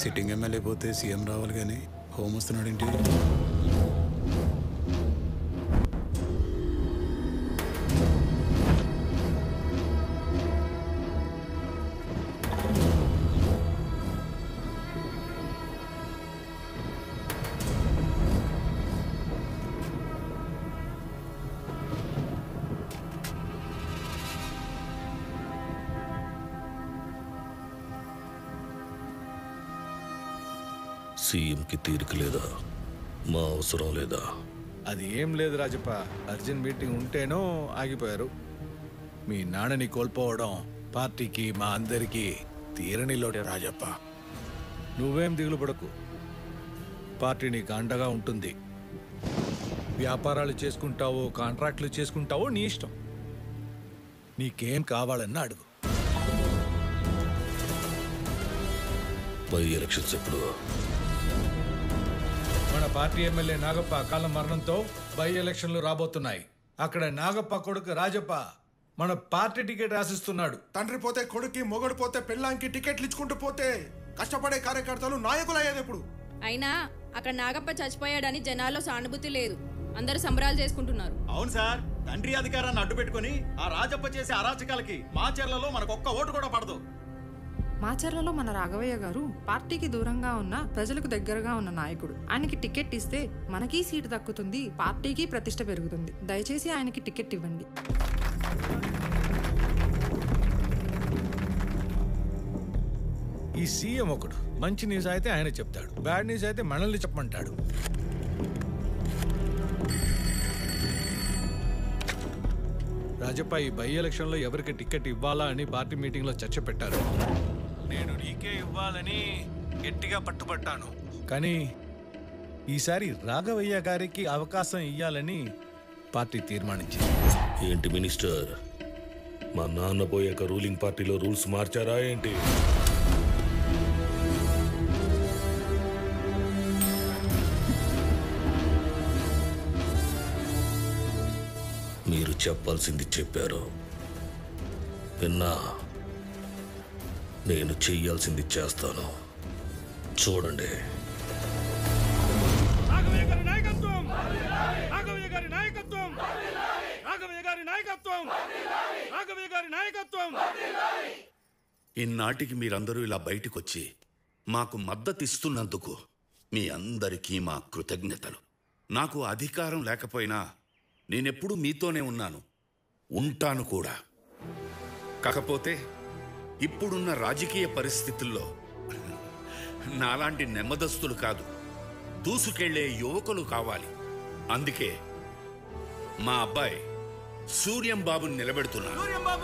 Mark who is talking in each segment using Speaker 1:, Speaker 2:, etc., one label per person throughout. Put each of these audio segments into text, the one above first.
Speaker 1: Sitting MLA పోతే CM రావాలి కానీ హోమ్ వస్తున్నాడు ఏంటి?
Speaker 2: సీఎంకి తీరిక లేదా? మా అవసరం లేదా?
Speaker 3: అది ఏం లేదు రాజప్ప, అర్జెంట్ మీటింగ్ ఉంటేనో ఆగిపోయారు. మీ నాన్నని కోల్పోవడం పార్టీకి మా అందరికీ తీరని లోటే రాజప్ప. నువ్వేం దిగులు పడకు, పార్టీ నీకు అండగా ఉంటుంది. వ్యాపారాలు చేసుకుంటావో కాంట్రాక్టులు చేసుకుంటావో నీ ఇష్టం. నీకేం కావాలన్నా అడుగు.
Speaker 2: బై ఎలక్షన్స్ ఎప్పుడు?
Speaker 3: మన పార్టీ ఎమ్మెల్యే నాగప్ప అకాల మరణంతో బై ఎలక్షన్లు రాబోతున్నాయి. అక్కడ నాగప్ప కొడుకు రాజప్ప మన పార్టీ టికెట్ ఆశిస్తున్నాడు.
Speaker 4: తండ్రి పోతే కొడుక్కి, మొగడు పోతే పెళ్ళాంకి టికెట్లు ఇచ్చుకుంటూ పోతే కష్టపడే కార్యకర్తలు నాయకులు అయ్యేది ఎప్పుడు?
Speaker 5: అయినా అక్కడ నాగప్ప చచ్చిపోయాడని జనాల్లో సానుభూతి లేదు, అందరూ సంబరాలు చేసుకుంటున్నారు.
Speaker 6: అవును సార్, తండ్రి అధికారాన్ని అడ్డు పెట్టుకుని ఆ రాజప్ప చేసే అరాచకాలకి మాచర్లలో మనకొక్క ఓటు కూడా పడదు.
Speaker 7: మాచర్లలో మన రాఘవయ్య గారు పార్టీకి దూరంగా ఉన్న ప్రజలకు దగ్గరగా ఉన్న నాయకుడు. ఆయనకి టికెట్ ఇస్తే మనకి సీటు దక్కుతుంది, పార్టీకి ప్రతిష్ట పెరుగుతుంది. దయచేసి ఆయనకి టికెట్ ఇవ్వండి.
Speaker 3: ఈ సీఎం ఒకడు మంచి న్యూస్ అయితే ఆయన చెప్తాడు, బ్యాడ్ న్యూస్ అయితే మనల్ని చెప్పమంటాడు. రాజప్ప ఈ బై ఎలక్షన్ లో ఎవరికి టికెట్ ఇవ్వాలా అని పార్టీ మీటింగ్ లో చర్చ పెట్టారు. నేను నీకే ఇవ్వాలని గట్టిగా పట్టుబట్టాను, కానీ ఈసారి రాఘవయ్య గారికి అవకాశం ఇవ్వాలని పార్టీ తీర్మానించింది.
Speaker 2: ఏంటి మినిస్టర్, మా నాన్న పోయాక రూలింగ్ పార్టీలో రూల్స్ మార్చారా ఏంటి? మీరు చెప్పాల్సింది చెప్పారు, విన్నా. నేను చెయ్యాల్సింది చేస్తాను, చూడండి.
Speaker 8: ఇన్నాటికి మీరందరూ ఇలా బయటకొచ్చి మాకు మద్దతిస్తున్నందుకు మీ అందరికీ మా కృతజ్ఞతలు. నాకు అధికారం లేకపోయినా నేనెప్పుడూ మీతోనే ఉన్నాను, ఉంటాను కూడా. కాకపోతే ఇప్పుడున్న రాజకీయ పరిస్థితుల్లో నాలాంటి నెమ్మదస్తులు కాదు, దూసుకెళ్లే యువకులు కావాలి. అందుకే మా అబ్బాయి సూర్యం బాబుని నిలబెడుతున్నాను.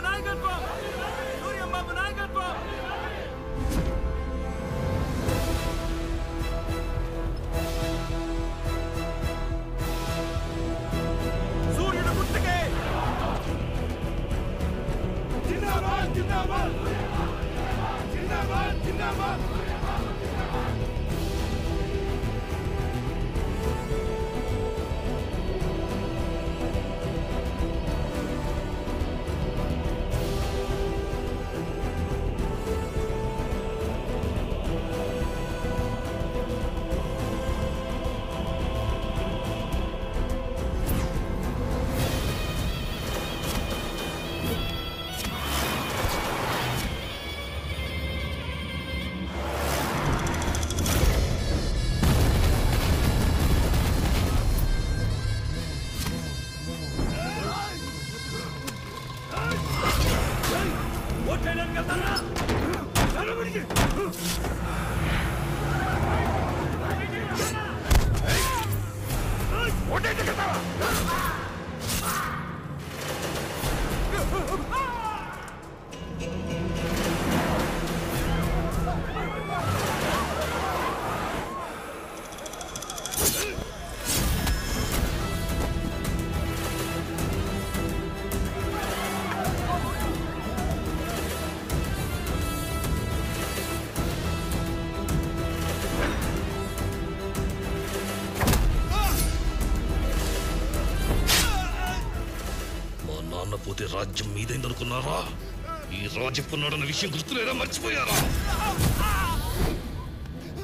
Speaker 2: పోతే రాజ్యం మీదైందనుకున్నారా? ఈ రాజప్పున్నాడన్న విషయం గుర్తులేదా? మర్చిపోయారా?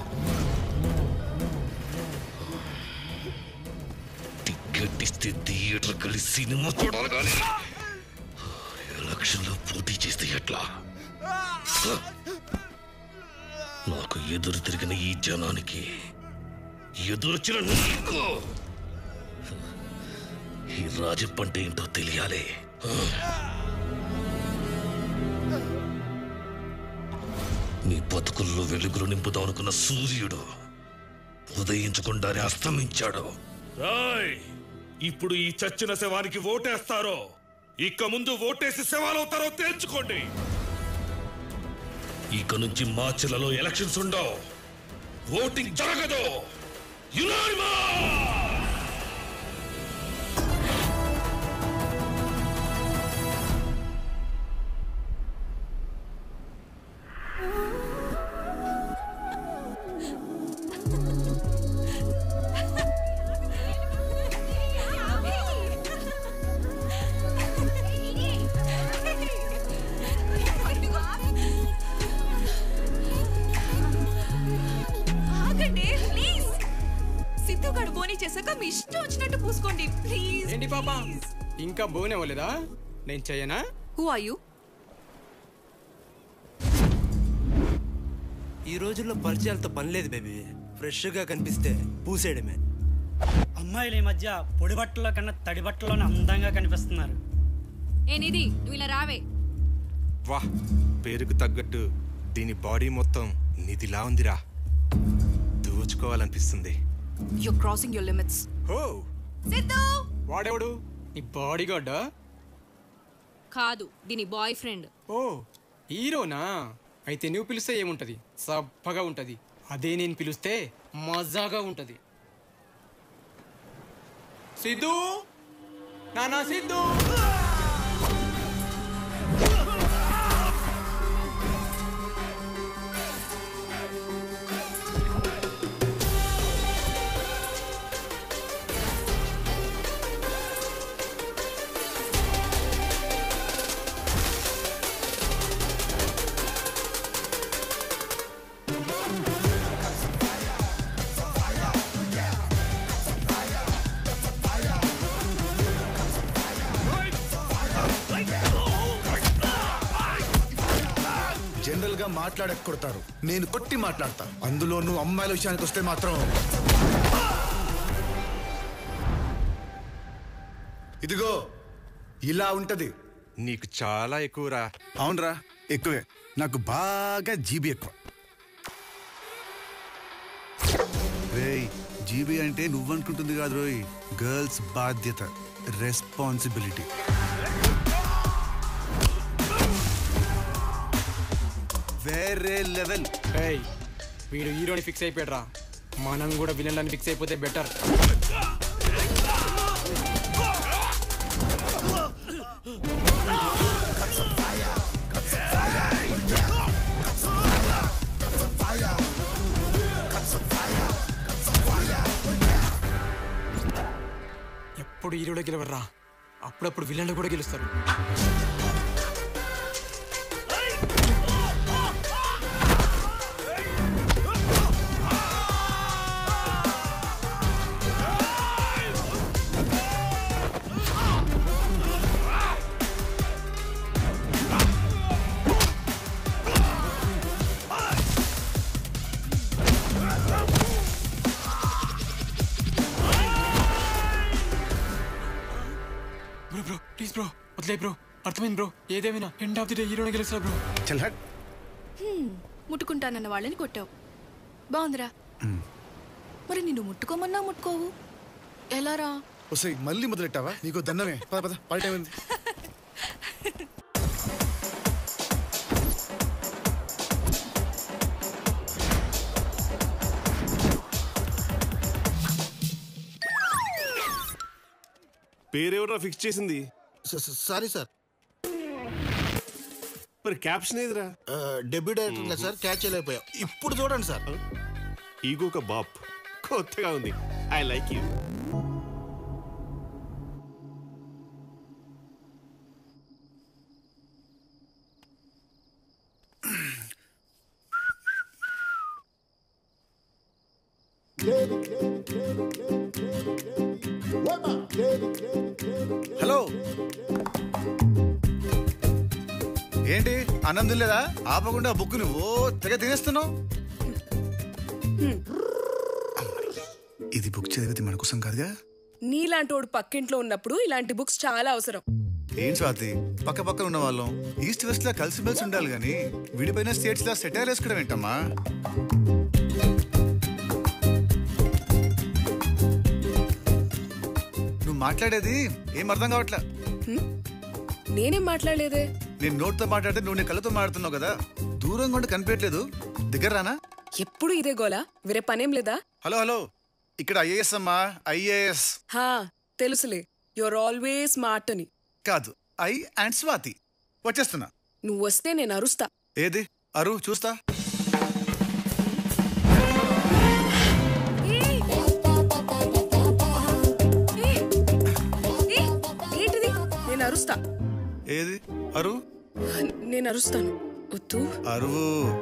Speaker 2: టికెట్ ఇస్తే థియేటర్ కలిసి సినిమా చూడాలి కానీ ఎలక్షన్ లో పోటీ చేస్తే ఎట్లా? నాకు ఎదురు తిరిగిన ఈ జనానికి ఎదురొచ్చిన నీకు ఈ రాజప్ప అంటే ఏంటో తెలియాలి. నీ బతుకుల్లో వెలుగులు నింపుదాం అనుకున్న సూర్యుడు ఉదయించకుండానే అస్తమించాడు. ఇప్పుడు ఈ చచ్చిన శవానికి ఓటేస్తారో ఇక ముందు ఓటేసి శవాలవుతారో తేల్చుకోండి. ఇక నుంచి మార్చిలలో ఎలక్షన్స్ ఉండవు, ఓటింగ్ జరగదు.
Speaker 9: సిద్ధుగాడు బోని చేశాక మీ ఇష్టం వచ్చినట్టు పూసుకోండి ప్లీజ్.
Speaker 10: ఏంటి పాప ఇంకా బోన్ అవ్వలేదా? నేను చెయ్యనా?
Speaker 9: Who are you?
Speaker 11: ఈ రోజుల్లో పరిచయాలతో పని లేదు బేబీ. ఫ్రెష్గా కనిపిస్తే పూసేయడమే.
Speaker 12: అమ్మాయిలు ఈ మధ్య పొడి బట్టల్లో కన్నా తడి బట్టల్లోనే అందంగా కనిపిస్తున్నారు.
Speaker 5: ఏ నిధి, నువ్వు ఇలా రావే.
Speaker 13: వాహ్, పేరుకు తగ్గట్టు దీని బాడీ మొత్తం నిధిలా ఉందిరా. దోచుకోవాలనిపిస్తుంది.
Speaker 9: You're crossing your limits.
Speaker 10: హో
Speaker 9: సిద్ధు!
Speaker 10: వాడెవడు? నీ బాడీ గార్డా?
Speaker 5: కాదు, దీని బాయ్ ఫ్రెండ్.
Speaker 10: ఓ హీరోనా? అయితే నువ్వు పిలిస్తే ఏముంటది? సబ్బగా ఉంటది. అదే నేను పిలిస్తే మజాగా ఉంటది. సిద్ధు, నానా సిద్ధు.
Speaker 4: జనరల్ గా మాట్లాడక కొడతారు, నేను కొట్టి మాట్లాడతా. అందులోనూ అమ్మాయిల విషయానికి వస్తే మాత్రం ఇదిగో ఇలా ఉంటది.
Speaker 13: నీకు చాలా ఎక్కువరా.
Speaker 4: అవునరా, ఎక్కువే. నాకు బాగా జీబీ ఎక్కువ. రేయ్, జీబీ అంటే నువ్వనుకుంటుంది కాదు రోయ్, గర్ల్స్ బాధ్యత, రెస్పాన్సిబిలిటీ. వేరే లెవెల్.
Speaker 10: ఏయ్, వీడు హీరోని ఫిక్స్ అయిపోయాడ్రా. మనం కూడా విలన్లని ఫిక్స్ అయిపోతే బెటర్. ఎప్పుడు హీరోలో గెలవర్రా, అప్పుడప్పుడు విలన్లు కూడా గెలుస్తారు. బ్రో ప్లీజ్ బ్రో, వదిలే బ్రో. అర్థమైంది బ్రో, ఏదేమైనా ఎండ్ ఆఫ్ ది డే హీరోని గెలుస్తా బ్రో.
Speaker 4: చల్ హట్.
Speaker 9: ముట్టుకుంటానన్న వాళ్ళని కొట్టావు, బాగుందిరా. మరి నిన్ను ముట్టుకోమన్నా ముట్టుకోవు, ఎలారా?
Speaker 4: వస్తాయి మళ్ళీ మొదలెట్టావా? నీకు దండమే. పద పద, పార్టీ అయింది.
Speaker 13: పేరెవరా ఫిక్స్ చేసింది?
Speaker 4: Sorry sir.
Speaker 13: మరి క్యాప్షన్ ఏదిరా?
Speaker 4: డెబ్యూ డైరెక్టర్ సార్, క్యాచ్ చేయలేకపోయాం. ఇప్పుడు చూడండి సార్.
Speaker 13: ఈగో కా బాప్, కొత్తగా ఉంది. I like you.
Speaker 14: ఏంటి అన్నం తినలేదా? ఆపకుండా బుక్ నువ్వు తెగ తినేస్తున్నావు. ఇది బుక్ చదివితే మన కోసం కాదుగా.
Speaker 15: నీలాంటోడు పక్కింట్లో ఉన్నప్పుడు ఇలాంటి బుక్స్ చాలా అవసరం.
Speaker 14: ఏం స్వాతి, పక్క పక్కన ఉన్న వాళ్ళం ఈస్ట్ వెస్ట్ లా కలిసిమెలిసి ఉండాలి గాని విడిపోయిన స్టేట్స్ లా సెటైర్ వేసుకోవడం ఏంటమ్మా? నువ్వు మాట్లాడేది ఏం అర్థం కావట్లే.
Speaker 15: నేనేం మాట్లాడలేదే.
Speaker 14: నేను నోట్తో మాట్లాడితే నువ్వు నీ కళ్ళతో మాట్లాడుతున్నావు కదా. దూరంగా ఉండి కనిపించట్లేదు, దగ్గర రానా?
Speaker 15: ఎప్పుడు ఇదే గోలా, వేరే పనేం లేదా?
Speaker 14: హలో హలో, ఇక్కడ ఐఏఎస్ అమ్మా, ఐఏఎస్.
Speaker 15: హా తెలుసులే, యువర్ ఆల్వేస్ స్మార్ట్ అని.
Speaker 14: కాదు, ఐ అండ్ స్వాతి. వచ్చేస్తున్నా.
Speaker 15: నువ్వు వస్తే నేను అరుస్తా.
Speaker 14: ఏది అరు చూస్తా.
Speaker 15: ఏంటిది? నేను అరుస్తా.
Speaker 14: ఏది అరు?
Speaker 15: నేను అరుస్తాను. వద్దు
Speaker 14: అరువు.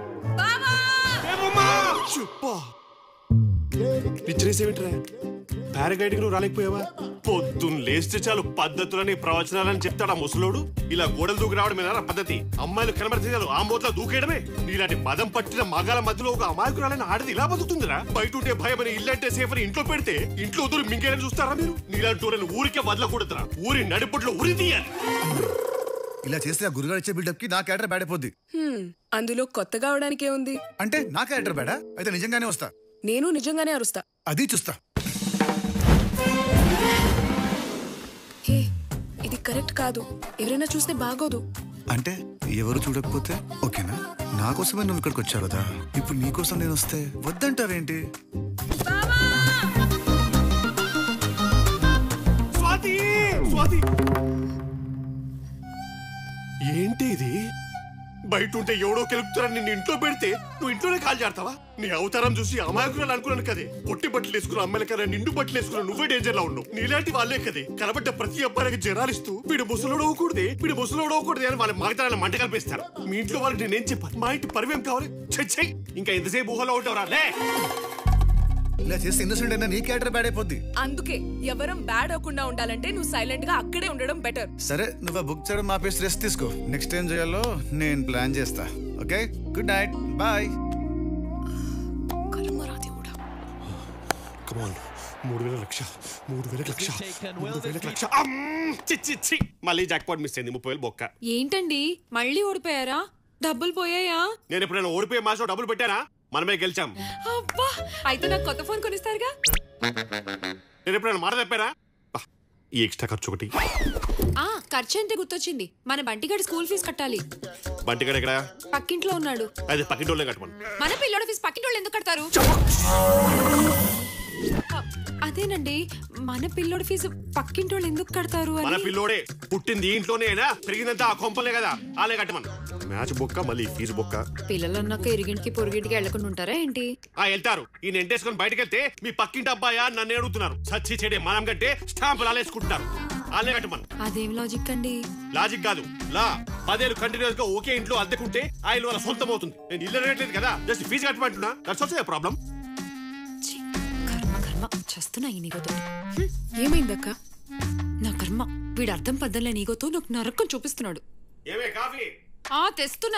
Speaker 16: పిచ్చిరేసేమిట్రా? పారాగ్లైడింగ్ నువ్వు రాలేకపోయావా? పొద్దున్న లేస్తే చాలు పద్ధతులని ప్రవచనాలని చెప్తాడా ముసలోడు. ఇలా గోడలు దూకి రావడమేనా పద్ధతి? అమ్మాయిలు కనబడితే చాలు ఆ మూతలో దూకేయడమే. నీలాంటి మదం పట్టిన మగాల మధ్యలో ఒక అమాయకురాలని ఆడది ఇలా బతుకుతుందిరా? బయట ఉంటే భయం అని, ఇల్లంటే సేఫ్ అని ఇంట్లో పెడితే ఇంట్లో దూరం మింగేయని చూస్తారా మీరు? నీలాంటి ఊరిని ఊరికే వదలకూడదురా. ఊరి నడిపట్లో ఉరి తీయాలి.
Speaker 14: ఇలా చేస్తే ఆ గురుగారు ఇచ్చే బిల్డప్ కి నా క్యారెక్టర్ బ్యాడ్ అయిపోద్ది.
Speaker 15: అందులో కొత్తగా అవడానికే ఉంది.
Speaker 14: అంటే నా క్యారెక్టర్ బ్యాడా? అయితే నిజంగానే వస్తా.
Speaker 15: నేను నిజంగానే అరుస్తా.
Speaker 14: అది చూస్తా.
Speaker 15: హే, ఇది కరెక్ట్ కాదు. ఎవరైనా చూస్తే బాగోదు.
Speaker 14: అంటే ఎవరు చూడకపోతే ఓకేనా? నా కోసమే నువ్వు ఇక్కడికి వచ్చావు కదా. ఇప్పుడు నీ కోసం నేను వస్తే వద్దంటావేంటి?
Speaker 16: స్వాతి, స్వాతి, ఏంటి ఇది? బయట ఉంటే ఎవడో కెలుపుతారని నిన్ను ఇంట్లో పెడితే నువ్వు ఇంట్లోనే కాల్ చేస్తావా? నీ అవతారం చూసి అమాయకురాలు అనుకున్నాను కదే. పొట్టి బట్టలు వేసుకున్న అమ్మాయిల కన్నా నిండు బట్టలు వేసుకున్న నువ్వే డేంజర్ లో ఉన్నావు. నీలాంటి వాళ్ళే కదే కనబడ్డ ప్రతి అబ్బాయికి జరాలిస్తూ వీడు ముసలోడవకూడదే, వీడు ముసలోడవకూడదే అని వాళ్ళ మాగతారాలను మంట కల్పిస్తారు. మీ ఇంట్లో వాళ్ళకి నేనేం చెప్పాను? మా ఇంటి పరివేం కావాలి? చెయ్యి. ఇంకా ఎంతసేపు ఊహలో ఉంటావురా? లే.
Speaker 14: ఇలా చేస్తే ఇన్నోసెంట్ అయినా నీ క్యారెక్టర్ బ్యాడ్ అయిపోద్ది.
Speaker 15: అందుకే ఎవరం బ్యాడ్ అవ్వకుండా ఉండాలంటే నువ్వు సైలెంట్ గా అక్కడే ఉండడం బెటర్.
Speaker 14: సరే, నువ్వు బుక్ చేయడం ఆపేసి రెస్ట్ తీసుకో. నెక్స్ట్ టైం చేయాలో నేను ప్లాన్ చేస్తా. Okay, good night, bye.
Speaker 16: 3,000 లక్ష. మళ్ళీ జాక్పాట్ మిస్ అయింది. 30,000 బొక్క.
Speaker 5: ఏంటండి మళ్ళీ ఓడిపోయారా? డబ్బులు పోయాయా?
Speaker 16: నేను ఎప్పుడైనా ఓడిపోయే మాసం డబ్బులు పెట్టానా? మనమే గెలిచాం.
Speaker 5: అబ్బా, అయితే నాకు కొత్త ఫోన్ కొనిస్తారుగా?
Speaker 16: నేను ఎప్పుడైనా మాట తప్పానా? ఈ ఎక్స్ట్రా ఖర్చు ఒకటి.
Speaker 5: ఖర్చు అంతే గుర్తొచ్చింది. మన బంటిగాడి స్కూల్ ఫీజు కట్టాలి.
Speaker 16: బంటిగాడు ఎక్కడ?
Speaker 5: పక్కింట్లో ఉన్నాడు.
Speaker 16: అది పక్కింటోళ్ళే కట్టమను.
Speaker 5: మన పిల్లోడి ఫీజు పక్కింటోళ్ళు ఎందుకు కడతారు? అదేనండి, మన పిల్లోడి ఫీజు పక్కింటోళ్ళు ఎందుకు కడతారు?
Speaker 16: మన పిల్లోడే పుట్టింది ఇంట్లోనేనా, పెరిగిందంతా ఆ కొంపలే కదా, ఆలే కట్టమను. మ్యాచ్ బొక్క, మళ్ళీ ఫీజు బొక్క.
Speaker 5: పిల్లలు అన్నాక ఇరిగింటికి పొరుగింటికి వెళ్లకుండా ఉంటారా ఏంటి?
Speaker 16: వెళ్తారు. ఈయన ఎంటేసుకొని బయటకు వెళ్తే మీ పక్కింటి అబ్బాయా నన్ను అడుగుతున్నారు. సచ్చి చెడే మనం కంటే స్టాంపులు ఆలేసుకుంటున్నారు. ఆలే కట్టమను.
Speaker 5: అదేం లాజిక్ అండి?
Speaker 16: లాజిక్ కాదు, లా. 10 ఏళ్ళు కంటిన్యూస్ గా ఒకే ఇంట్లో అద్దెకుంటే ఆ ఇల్లు వాళ్ళ సొంతం అవుతుంది. నేను ఇల్లు రేట్లేదు కదా, జస్ట్ ఫీజు కట్టమంటున్నా. That's also a problem.
Speaker 5: చేస్తున్నా ఈ నీగోతో.
Speaker 15: ఏమైందక్క?
Speaker 5: నా కర్మ, వీడు అర్థం పద్దలే నీగోతో నాకు నరకం చూపిస్తున్నాడు.
Speaker 16: ఏమే కాఫీ?
Speaker 5: తెస్తున్నా.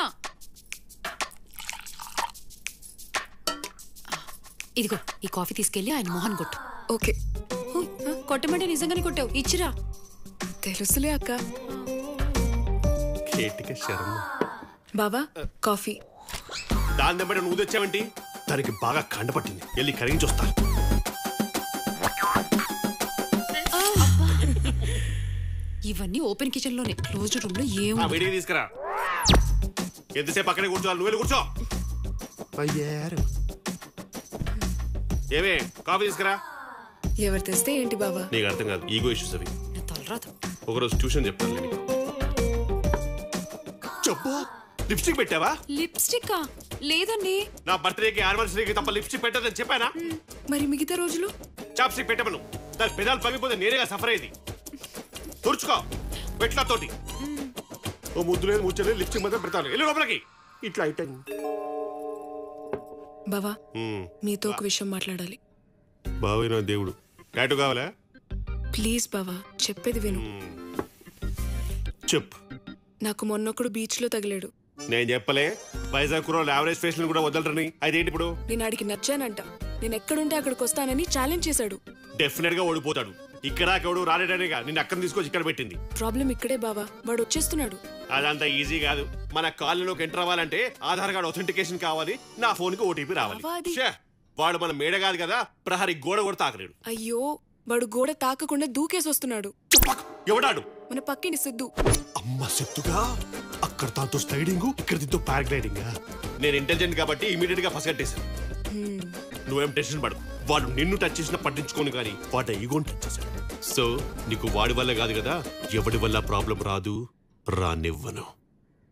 Speaker 5: ఇదిగో ఈ కాఫీ తీసుకెళ్లి ఆయన మోహన్ కొట్టు.
Speaker 15: ఓకే.
Speaker 5: కొట్టమంటే నిజంగానే కొట్టావు, ఇచ్చిరా.
Speaker 15: తెలుసులే అక్క. బావా కాఫీ.
Speaker 16: దాని దెబ్బ నువ్వు తెచ్చావంటి? దానికి బాగా కండపట్టింది, వెళ్ళి కరిగించొస్తా.
Speaker 5: ఇవన్నీ ఓపెన్ కిచెన్ లోనే, క్లోజ్డ్ రూమ్ లో ఏమో.
Speaker 16: వేడిగా తీసుకురా. ఎంతసేపు అక్కడే కూర్చోవాలి? నువ్వు వెళ్ళి కూర్చో. ఏమే కాఫీ తీసుకురా.
Speaker 15: ఎవరు తెస్తే ఏంటి బావా?
Speaker 16: నీకు అర్థం కాదు, ఈగో ఇష్యూస్ అవి. ఒకరోజు ట్యూషన్ చెప్తాను. చెప్పు. లిప్స్టిక్ పెట్టావా?
Speaker 5: లిప్స్టిక్ లేదండి.
Speaker 16: నా బర్త్డేకి యానివర్సరీకి తప్ప లిప్స్టిక్ పెట్టదని చెప్పానా?
Speaker 15: మరి మిగతా రోజులు
Speaker 16: చాప్స్టిక్ పెట్టమను. దాని పెదాలు పగిపోతే నేనేగా సఫర్ అయ్యింది. తుడుచుకో పెట్ల తోటి. ఓ ముద్దు లేదు ముచ్చలేదు, లిప్స్టిక్ మాత్రం పెడతాను. వెళ్ళి లోపలికి. ఇట్లా అయిపోయింది.
Speaker 15: బావా మీతో ఒక విషయం మాట్లాడాలి.
Speaker 16: బావైన దేవుడు. టాటూ కావాలా?
Speaker 15: ప్లీజ్ బావా, చెప్పేది విను.
Speaker 16: చెప్పు.
Speaker 15: నాకు మొన్నొకడు బీచ్ లో తగిలాడు.
Speaker 16: నేను చెప్పలే వైజాగ్ కుర్రోళ్ళు యావరేజ్ ఫేషన్ కూడా వదలరని. అదేంటి ఇప్పుడు?
Speaker 15: నేను ఆడికి నచ్చానంట. నేను ఎక్కడుంటే అక్కడికి వస్తానని ఛాలెంజ్ చేశాడు.
Speaker 16: డెఫినెట్ గా ఓడిపోతాడు. ఇక్కడ ఎవడు రాలేడనేగా నిన్ను అక్కడ తీసుకొచ్చి ఇక్కడ పెట్టింది.
Speaker 15: ప్రాబ్లం ఇక్కడే బావా, వాడు వచ్చేస్తున్నాడు.
Speaker 16: అదంతా ఈజీ కాదు. మన కాలనీలోకి ఎంటర్ అవ్వాలంటే ఆధార్ కార్డ్ అథెంటికేషన్ కావాలి, నా ఫోన్ కి ఓటీపీ రావాలి. ఛే, వాడు మన మేడ కాదు కదా, ప్రహరీ గోడ కూడా తాకలేడు.
Speaker 15: అయ్యో, వాడు గోడ తాకకుండా దూకేసి వస్తున్నాడు.
Speaker 16: ఎవడాడు?
Speaker 15: మన పక్కిని సిద్ధు.
Speaker 16: అమ్మ సిద్ధుగా? అక్కడ తాతో స్లైడింగ్, ఇక్కడ దీంతో పారాగ్లైడింగ్. నేను ఇంటెలిజెంట్ కాబట్టి ఇమీడియట్ గా పసగట్టేశాను. నువ్వేం టెన్షన్ పడకు. వాడు నిన్ను టచ్ చేసినా పట్టించుకోను కానీ వాడు ఈగోని టచ్ చేశాడు. సో నీకు వాడి వల్ల కాదు కదా, ఎవడి వల్ల ప్రాబ్లం రాదు, రానివ్వను.